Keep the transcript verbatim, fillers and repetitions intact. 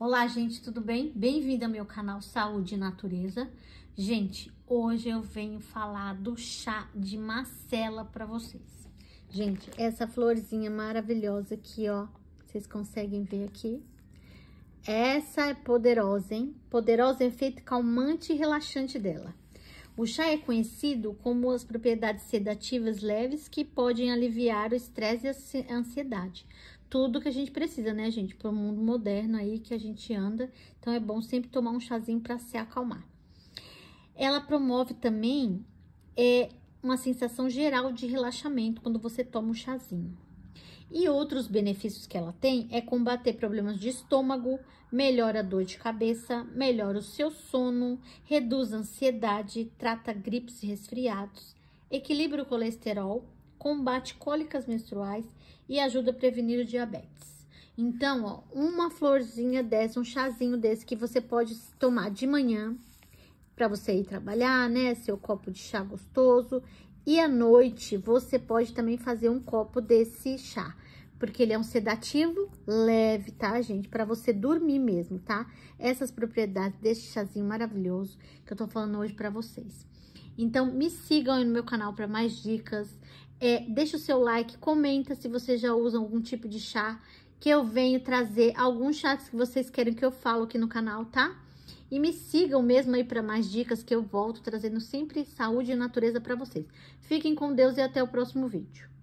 Olá, gente, tudo bem? Bem-vindo ao meu canal Saúde e Natureza. Gente, hoje eu venho falar do chá de macela para vocês. Gente, essa florzinha maravilhosa aqui, ó, vocês conseguem ver aqui? Essa é poderosa, hein? Poderosa efeito calmante e relaxante dela. O chá é conhecido como as propriedades sedativas leves que podem aliviar o estresse e a ansiedade. Tudo que a gente precisa, né, gente? Para o mundo moderno aí que a gente anda. Então, é bom sempre tomar um chazinho para se acalmar. Ela promove também é, uma sensação geral de relaxamento quando você toma um chazinho. E outros benefícios que ela tem é combater problemas de estômago, melhora a dor de cabeça, melhora o seu sono, reduz a ansiedade, trata gripes e resfriados, equilibra o colesterol, combate cólicas menstruais e ajuda a prevenir o diabetes. Então, ó, uma florzinha dessa, um chazinho desse que você pode tomar de manhã para você ir trabalhar, né? Seu copo de chá gostoso. E à noite, você pode também fazer um copo desse chá, porque ele é um sedativo leve, tá, gente? Para você dormir mesmo, tá? Essas propriedades desse chazinho maravilhoso que eu tô falando hoje para vocês. Então, me sigam aí no meu canal para mais dicas. É, deixa o seu like, comenta se vocês já usam algum tipo de chá, que eu venho trazer alguns chás que vocês querem que eu falo aqui no canal, tá? E me sigam mesmo aí para mais dicas que eu volto trazendo sempre saúde e natureza para vocês. Fiquem com Deus e até o próximo vídeo.